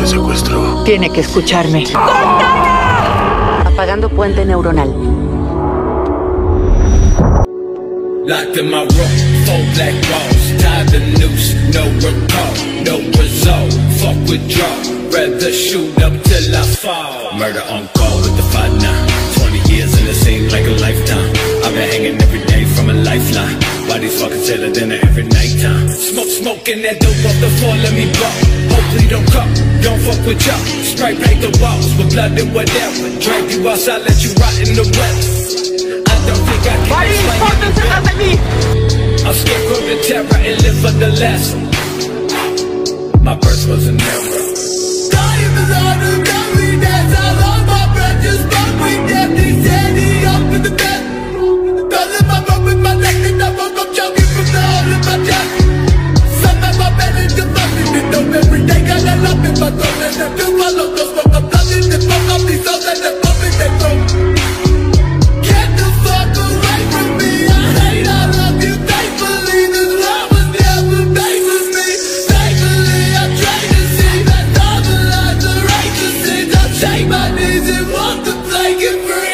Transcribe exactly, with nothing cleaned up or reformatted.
secuestro. Tiene que escucharme. ¡Cortana! Apagando puente neuronal. Locked in my room, four black walls, tied the noose, no recall, no result, fuck withdraw, rather shoot up till I fall. Murder on call with the five nine, twenty years and it seems like a lifetime. I've been hanging every day from a lifeline, bodies fucking tailored dinner every nighttime. Smoke, smoking that dope off the floor, let me blow. Hopefully don't come, don't fuck with y'all. Spray paint the walls with blood and whatever. Drag you outside, let you rot in the weather. I don't think I can explain it. I'm scared from the terror and live for the lesson. My birth was an error. Time is on the very dance. I lost my breath, just fuck with them. They said he up in the bed. Calling my rope with my neck and I woke up choking from the hole in my chest. Some of my bed is just fucking it up every day. Got a lump in my throat and I feel my locos. Fuck up, loving the fuck up these souls and the pump in their throat. Take my knees and walk the plank and free.